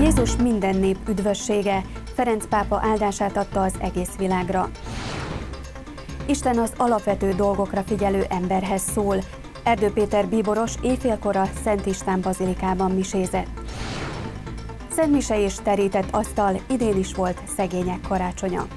Jézus minden nép üdvössége, Ferenc pápa áldását adta az egész világra. Isten az alapvető dolgokra figyelő emberhez szól. Erdő Péter bíboros éjfélkor a Szent István bazilikában misézett. Szentmise és terített asztal, idén is volt szegények karácsonya.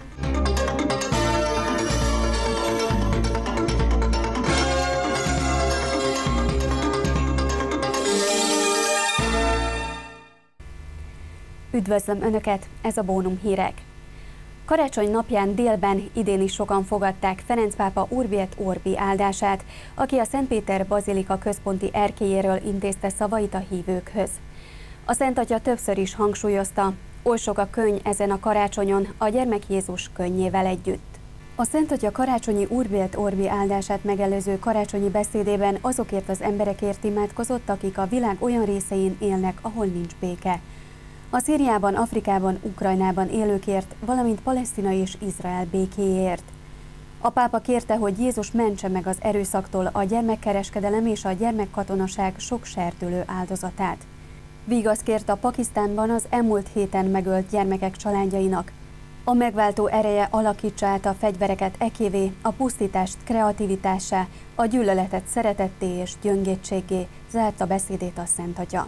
Üdvözlöm Önöket, ez a Bónum hírek. Karácsony napján délben idén is sokan fogadták Ferenc pápa Urbi et Orbi áldását, aki a Szent Péter bazilika központi erkélyéről intézte szavait a hívőkhöz. A Szent Atya többször is hangsúlyozta, oly sok a könny ezen a karácsonyon a gyermek Jézus könnyével együtt. A Szent Atya karácsonyi Urbi et Orbi áldását megelőző karácsonyi beszédében azokért az emberekért imádkozott, akik a világ olyan részein élnek, ahol nincs béke. A Szíriában, Afrikában, Ukrajnában élőkért, valamint Palesztina és Izrael békéért. A pápa kérte, hogy Jézus mentse meg az erőszaktól a gyermekkereskedelem és a gyermekkatonaság sok serdülő áldozatát. Vigaszt kért a Pakisztánban az elmúlt héten megölt gyermekek családjainak. A megváltó ereje alakítsa át a fegyvereket ekévé, a pusztítást kreativitássá, a gyűlöletet szeretetté és gyöngétséggé, zárta beszédét a Szent Atya.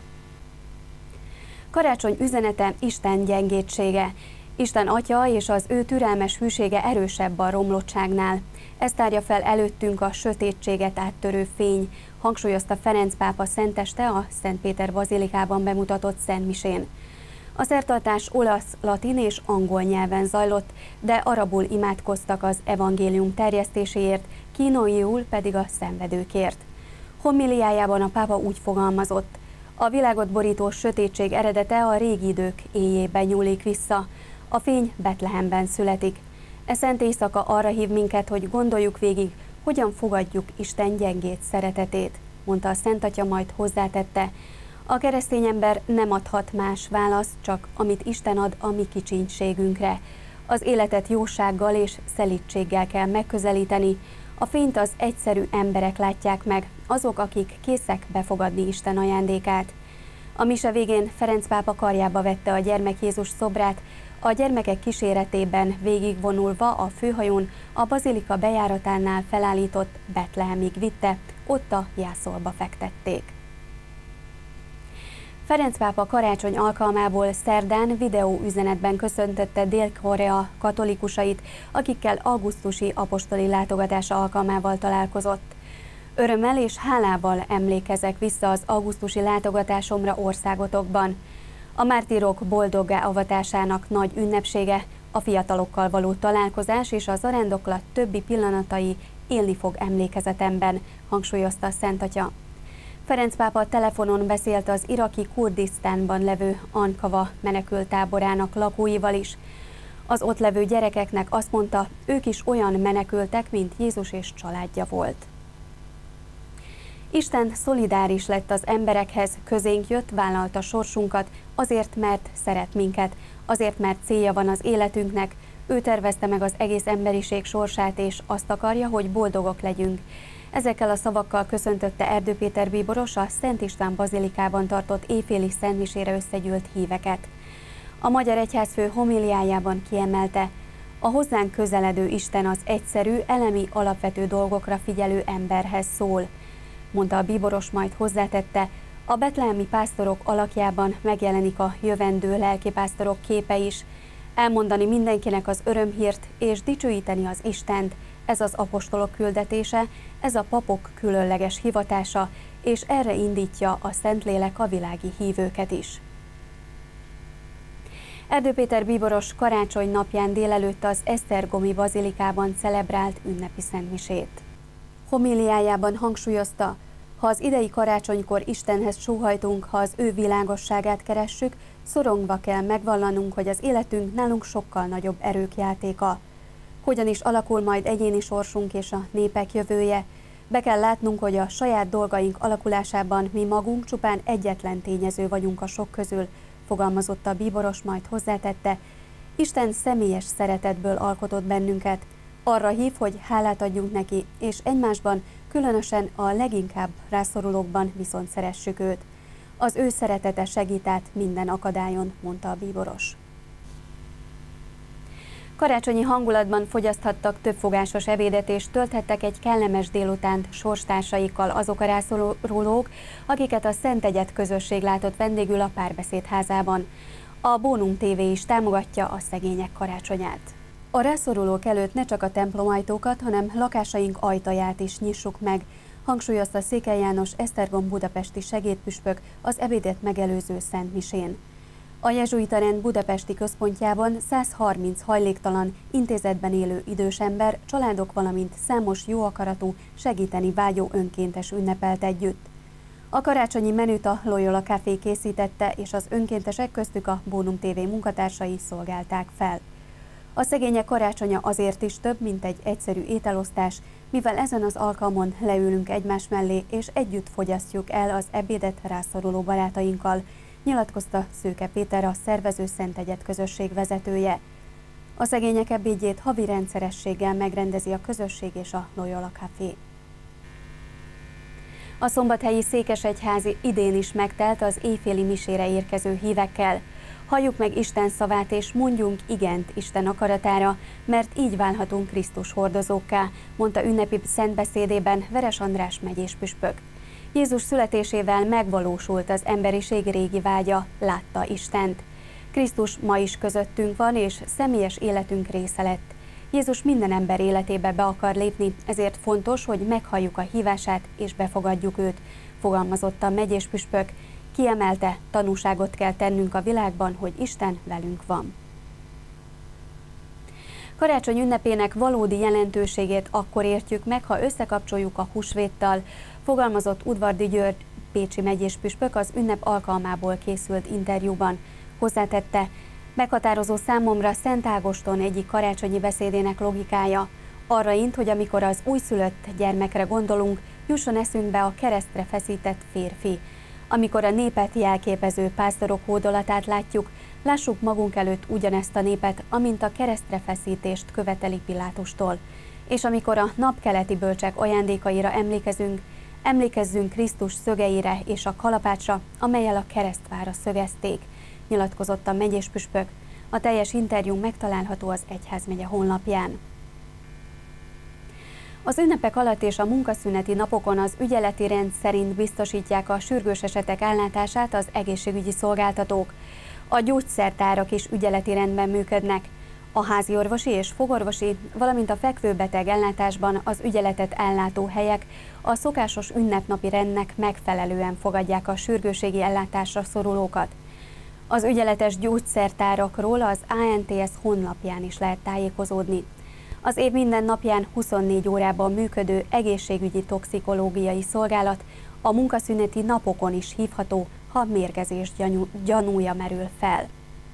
Karácsony üzenete Isten gyengétsége. Isten Atya és az ő türelmes hűsége erősebb a romlottságnál. Ez tárja fel előttünk a sötétséget áttörő fény, hangsúlyozta Ferenc pápa szenteste a Szent Péter bazilikában bemutatott szentmisén. A szertartás olasz, latin és angol nyelven zajlott, de arabul imádkoztak az evangélium terjesztéséért, kínaiul pedig a szenvedőkért. Homiliájában a pápa úgy fogalmazott: a világot borító sötétség eredete a régi idők éjjébe nyúlik vissza. A fény Betlehemben születik. E szent éjszaka arra hív minket, hogy gondoljuk végig, hogyan fogadjuk Isten gyengét szeretetét, mondta a Szent Atya, majd hozzátette: a keresztény ember nem adhat más választ, csak amit Isten ad a mi kicsinységünkre. Az életet jósággal és szelídséggel kell megközelíteni. A fényt az egyszerű emberek látják meg, azok, akik készek befogadni Isten ajándékát. A mise végén Ferenc pápa karjába vette a gyermek Jézus szobrát, a gyermekek kíséretében végigvonulva a főhajón a bazilika bejáratánál felállított Betlehemig vitte, ott a jászolba fektették. Ferenc pápa karácsony alkalmából szerdán videóüzenetben köszöntötte Dél-Korea katolikusait, akikkel augusztusi apostoli látogatása alkalmával találkozott. Örömmel és hálával emlékezek vissza az augusztusi látogatásomra országotokban. A mártírok boldoggá avatásának nagy ünnepsége, a fiatalokkal való találkozás és a zarándoklat többi pillanatai élni fog emlékezetemben, hangsúlyozta a Szent Atya. Ferenc pápa telefonon beszélt az iraki Kurdisztánban levő Ankava menekülttáborának lakóival is. Az ott levő gyerekeknek azt mondta, ők is olyan menekültek, mint Jézus és családja volt. Isten szolidáris lett az emberekhez, közénk jött, vállalta sorsunkat, azért, mert szeret minket, azért, mert célja van az életünknek, ő tervezte meg az egész emberiség sorsát, és azt akarja, hogy boldogok legyünk. Ezekkel a szavakkal köszöntötte Erdő Péter bíboros a Szent István bazilikában tartott éjféli szentmisére összegyűlt híveket. A Magyar Egyházfő homiliájában kiemelte: a hozzánk közeledő Isten az egyszerű, elemi, alapvető dolgokra figyelő emberhez szól. Mondta a bíboros, majd hozzátette: a betlehemi pásztorok alakjában megjelenik a jövendő lelkipásztorok képe is. Elmondani mindenkinek az örömhírt és dicsőíteni az Istent, ez az apostolok küldetése, ez a papok különleges hivatása, és erre indítja a Szentlélek a világi hívőket is. Erdő Péter bíboros karácsony napján délelőtt az Esztergomi bazilikában celebrált ünnepi szentmisét. Homiliájában hangsúlyozta: ha az idei karácsonykor Istenhez sóhajtunk, ha az ő világosságát keressük, szorongva kell megvallanunk, hogy az életünk nálunk sokkal nagyobb erők játéka. Hogyan is alakul majd egyéni sorsunk és a népek jövője? Be kell látnunk, hogy a saját dolgaink alakulásában mi magunk csupán egyetlen tényező vagyunk a sok közül, fogalmazott a bíboros, majd hozzátette: Isten személyes szeretetből alkotott bennünket. Arra hív, hogy hálát adjunk neki, és egymásban, különösen a leginkább rászorulókban viszont szeressük őt. Az ő szeretete segít át minden akadályon, mondta a bíboros. Karácsonyi hangulatban fogyaszthattak többfogásos ebédet és tölthettek egy kellemes délutánt sorstársaikkal azok a rászorulók, akiket a Szent Egyed közösség látott vendégül a Párbeszéd házában. A Bónum TV is támogatja a szegények karácsonyát. A rászorulók előtt ne csak a templomajtókat, hanem lakásaink ajtaját is nyissuk meg, hangsúlyozta Székely János Esztergom budapesti segédpüspök az ebédet megelőző szentmisén. A jezsuita rend budapesti központjában 130 hajléktalan, intézetben élő idős ember, családok, valamint számos jóakaratú, segíteni vágyó önkéntes ünnepelt együtt. A karácsonyi menüt a Loyola Café készítette, és az önkéntesek köztük a Bónum TV munkatársai szolgálták fel. A szegények karácsonya azért is több, mint egy egyszerű ételosztás, mivel ezen az alkalmon leülünk egymás mellé, és együtt fogyasztjuk el az ebédet rászoruló barátainkkal, nyilatkozta Szőke Péter, a szervező Szent Egyed közösség vezetője. A szegények ebédjét havi rendszerességgel megrendezi a közösség és a Loyola Café. A szombathelyi székesegyházi idén is megtelt az éjféli misére érkező hívekkel. Halljuk meg Isten szavát és mondjunk igent Isten akaratára, mert így válhatunk Krisztus hordozókká, mondta ünnepi szentbeszédében Veres András megyés püspök. Jézus születésével megvalósult az emberiség régi vágya, látta Istent. Krisztus ma is közöttünk van, és személyes életünk része lett. Jézus minden ember életébe be akar lépni, ezért fontos, hogy meghalljuk a hívását és befogadjuk őt, fogalmazott a megyés püspök. Kiemelte, tanúságot kell tennünk a világban, hogy Isten velünk van. Karácsony ünnepének valódi jelentőségét akkor értjük meg, ha összekapcsoljuk a húsvéttal, fogalmazott Udvardy György pécsi megyés püspök az ünnep alkalmából készült interjúban. Hozzátette, meghatározó számomra Szent Ágoston egyik karácsonyi beszédének logikája. Arra int, hogy amikor az újszülött gyermekre gondolunk, jusson eszünkbe a keresztre feszített férfi. Amikor a népet jelképező pásztorok hódolatát látjuk, lássuk magunk előtt ugyanezt a népet, amint a keresztre feszítést követeli Pilátustól. És amikor a napkeleti bölcsek ajándékaira emlékezzünk Krisztus szögeire és a kalapácsra, amellyel a keresztvára szögezték, nyilatkozott a megyés püspök. A teljes interjú megtalálható az egyházmegye honlapján. Az ünnepek alatt és a munkaszüneti napokon az ügyeleti rend szerint biztosítják a sürgős esetek ellátását az egészségügyi szolgáltatók. A gyógyszertárak is ügyeleti rendben működnek. A háziorvosi és fogorvosi, valamint a fekvőbeteg ellátásban az ügyeletet ellátó helyek a szokásos ünnepnapi rendnek megfelelően fogadják a sürgősségi ellátásra szorulókat. Az ügyeletes gyógyszertárakról az ANTS honlapján is lehet tájékozódni. Az év minden napján 24 órában működő egészségügyi toxikológiai szolgálat a munkaszüneti napokon is hívható, ha mérgezés gyanúja merül fel.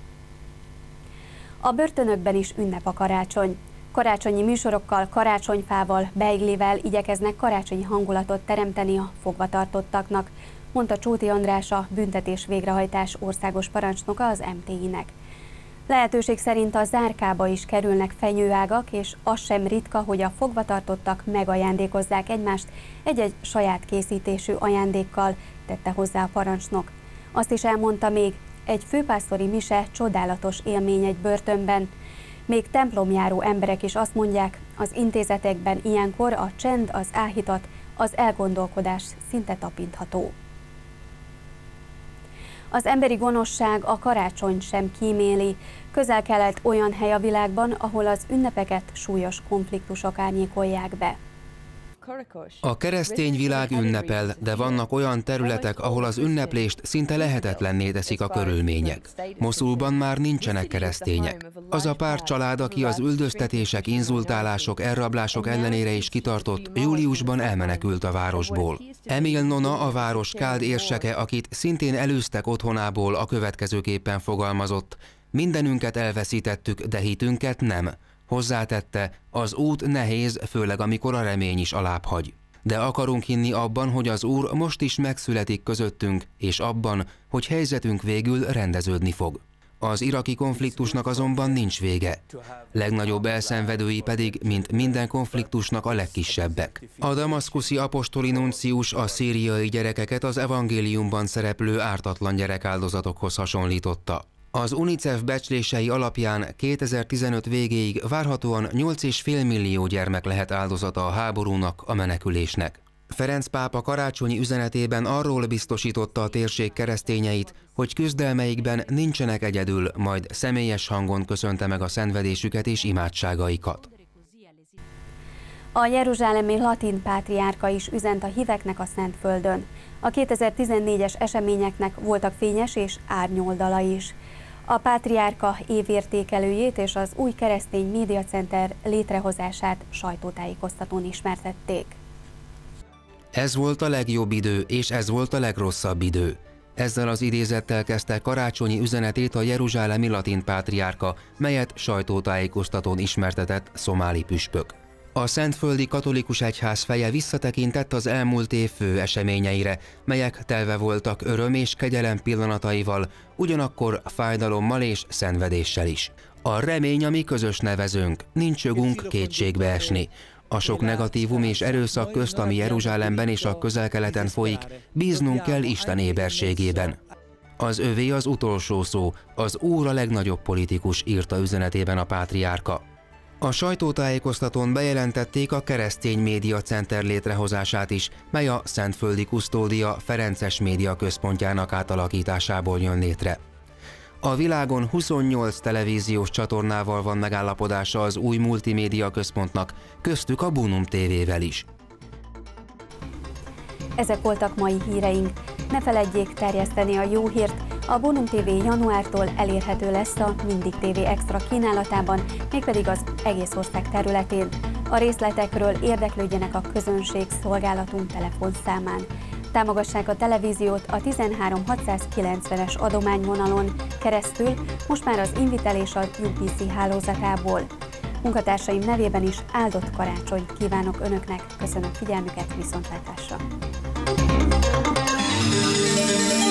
A börtönökben is ünnep a karácsony. Karácsonyi műsorokkal, karácsonyfával, beiglivel igyekeznek karácsonyi hangulatot teremteni a fogvatartottaknak, mondta Csóti András, a büntetés végrehajtás országos parancsnoka az MTI-nek. Lehetőség szerint a zárkába is kerülnek fenyőágak, és az sem ritka, hogy a fogvatartottak megajándékozzák egymást egy-egy saját készítésű ajándékkal, tette hozzá a parancsnok. Azt is elmondta még, egy főpásztori mise csodálatos élmény egy börtönben. Még templomjáró emberek is azt mondják, az intézetekben ilyenkor a csend, az áhítat, az elgondolkodás szinte tapintható. Az emberi gonoszság a karácsonyt sem kíméli. Közel-Kelet olyan hely a világban, ahol az ünnepeket súlyos konfliktusok árnyékolják be. A keresztény világ ünnepel, de vannak olyan területek, ahol az ünneplést szinte lehetetlenné teszik a körülmények. Moszulban már nincsenek keresztények. Az a pár család, aki az üldöztetések, inzultálások, elrablások ellenére is kitartott, júliusban elmenekült a városból. Emil Nona, a város káld érseke, akit szintén elűztek otthonából, a következőképpen fogalmazott: mindenünket elveszítettük, de hitünket nem. Hozzátette, az út nehéz, főleg amikor a remény is alább hagy. De akarunk hinni abban, hogy az Úr most is megszületik közöttünk, és abban, hogy helyzetünk végül rendeződni fog. Az iraki konfliktusnak azonban nincs vége. Legnagyobb elszenvedői pedig, mint minden konfliktusnak, a legkisebbek. A damaszkuszi apostoli nuncius a szíriai gyerekeket az evangéliumban szereplő ártatlan gyerekáldozatokhoz hasonlította. Az UNICEF becslései alapján 2015 végéig várhatóan 8,5 millió gyermek lehet áldozata a háborúnak, a menekülésnek. Ferenc pápa karácsonyi üzenetében arról biztosította a térség keresztényeit, hogy küzdelmeikben nincsenek egyedül, majd személyes hangon köszönte meg a szenvedésüket és imádságaikat. A jeruzsálemi latin pátriárka is üzent a híveknek a Szentföldön. A 2014-es eseményeknek voltak fényes és árnyoldala is. A pátriárka évértékelőjét és az új keresztény médiacenter létrehozását sajtótájékoztatón ismertették. Ez volt a legjobb idő, és ez volt a legrosszabb idő. Ezzel az idézettel kezdte karácsonyi üzenetét a jeruzsálemi latin pátriárka, melyet sajtótájékoztatón ismertetett szomáli püspök. A Szentföldi Katolikus Egyház feje visszatekintett az elmúlt év fő eseményeire, melyek telve voltak öröm és kegyelem pillanataival, ugyanakkor fájdalommal és szenvedéssel is. A remény a mi közös nevezőnk, nincs jogunk kétségbe esni. A sok negatívum és erőszak közt, ami Jeruzsálemben és a Közel-Keleten folyik, bíznunk kell Isten éberségében. Az övé az utolsó szó, az Úr a legnagyobb politikus, írta üzenetében a pátriárka. A sajtótájékoztatón bejelentették a Keresztény Média Center létrehozását is, mely a Szentföldi Kusztódia Ferences Média Központjának átalakításából jön létre. A világon 28 televíziós csatornával van megállapodása az új multimédia központnak, köztük a Bonum TV-vel is. Ezek voltak mai híreink. Ne feledjék terjeszteni a jó hírt. A Bonum TV januártól elérhető lesz a Mindig TV Extra kínálatában, mégpedig az egész ország területén. A részletekről érdeklődjenek a közönség szolgálatunk telefonszámán. Támogassák a televíziót a 13 690-es adományvonalon keresztül, most már az Invitel és a UPC hálózatából. Munkatársaim nevében is áldott karácsonyt kívánok Önöknek. Köszönöm figyelmüket, viszontlátásra!